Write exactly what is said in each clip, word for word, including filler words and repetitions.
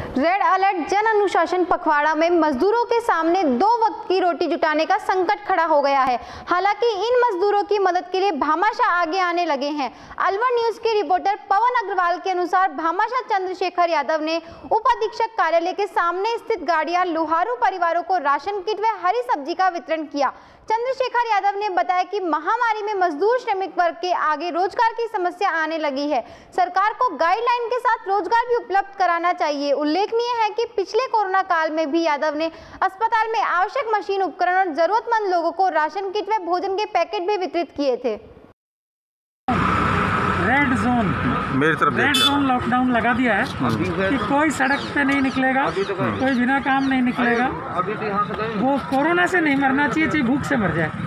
Red alert जन अनुशासन पखवाड़ा में मजदूरों के सामने दो वक्त की रोटी जुटाने का संकट खड़ा हो गया है। हालांकि इन मजदूरों की मदद के लिए भामाशाह आगे आने लगे हैं। अलवर न्यूज के रिपोर्टर पवन अग्रवाल के अनुसार भामाशाह चंद्रशेखर यादव ने उप अधीक्षक कार्यालय के सामने स्थित गाड़ियां लोहारू परिवारों को राशन किट व हरी सब्जी का वितरण किया। चंद्रशेखर यादव ने बताया कि महामारी में मजदूर श्रमिक वर्ग के आगे रोजगार की समस्या आने लगी है। सरकार को गाइडलाइन के साथ रोजगार भी उपलब्ध कराना चाहिए। उल्लेखनीय है कि पिछले कोरोना काल में भी यादव ने अस्पताल में आवश्यक मशीन उपकरण और जरूरतमंद लोगों को राशन किट व भोजन के पैकेट भी वितरित किए थे। रेड जोन मेरी तरफ रेड जोन लॉकडाउन लगा दिया है कि कोई सड़क पे नहीं निकलेगा, कोई बिना काम नहीं निकलेगा। वो कोरोना से नहीं मरना चाहिए, चाहे भूख से मर जाए।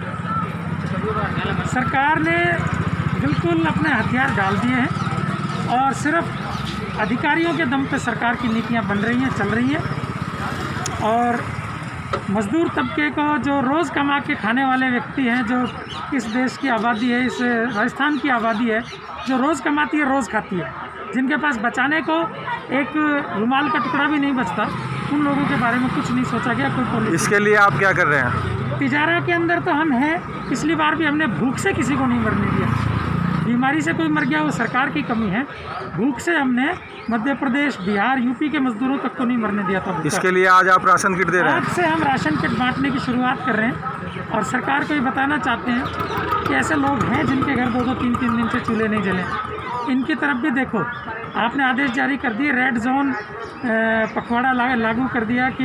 सरकार ने बिल्कुल अपने हथियार डाल दिए हैं और सिर्फ अधिकारियों के दम पे सरकार की नीतियां बन रही हैं, चल रही हैं। और मजदूर तबके को, जो रोज़ कमा के खाने वाले व्यक्ति हैं, जो इस देश की आबादी है, इस राजस्थान की आबादी है, जो रोज़ कमाती है रोज़ खाती है, जिनके पास बचाने को एक रुमाल का टुकड़ा भी नहीं बचता, उन लोगों के बारे में कुछ नहीं सोचा गया। कोई पॉलिसी इसके लिए आप क्या कर रहे हैं? तिजारा के अंदर तो हम हैं। पिछली बार भी हमने भूख से किसी को नहीं मरने दिया। बीमारी से कोई मर गया वो सरकार की कमी है। भूख से हमने मध्य प्रदेश, बिहार, यूपी के मजदूरों तक को नहीं मरने दिया था। इसके लिए आज आप राशन किट दे रहे हैं? आज से हम राशन किट बांटने की शुरुआत कर रहे हैं और सरकार को ये बताना चाहते हैं कि ऐसे लोग हैं जिनके घर दो दो तीन तीन दिन से चूल्हे नहीं जले। इनकी तरफ भी देखो, आपने आदेश जारी कर दिए, रेड जोन पखवाड़ा लागू कर दिया कि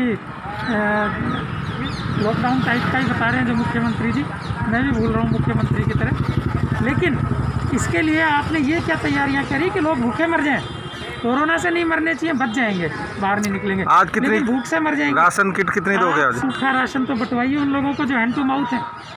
लॉकडाउन टाइप का ही बता रहे हैं जो मुख्यमंत्री जी। मैं भी भूल रहा हूँ मुख्यमंत्री की तरह। लेकिन इसके लिए आपने ये क्या तैयारियां करी कि लोग भूखे मर जाएं? कोरोना से नहीं मरने चाहिए, बच जाएंगे, बाहर नहीं निकलेंगे। आज कितनी भूख से मर जाएंगे। राशन किट कितनी दोगे आज? सूखा राशन तो बंटवाइए उन लोगों को जो हैंड टू माउथ है।